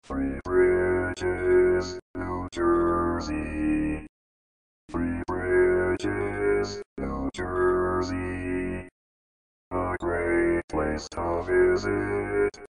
Free Bridges, New Jersey. Free Bridges, New Jersey. A great place to visit.